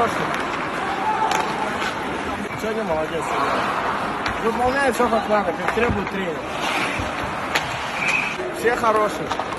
хороший. Сегодня молодец. Выполняет все как надо, как требует тренер. Все хорошие.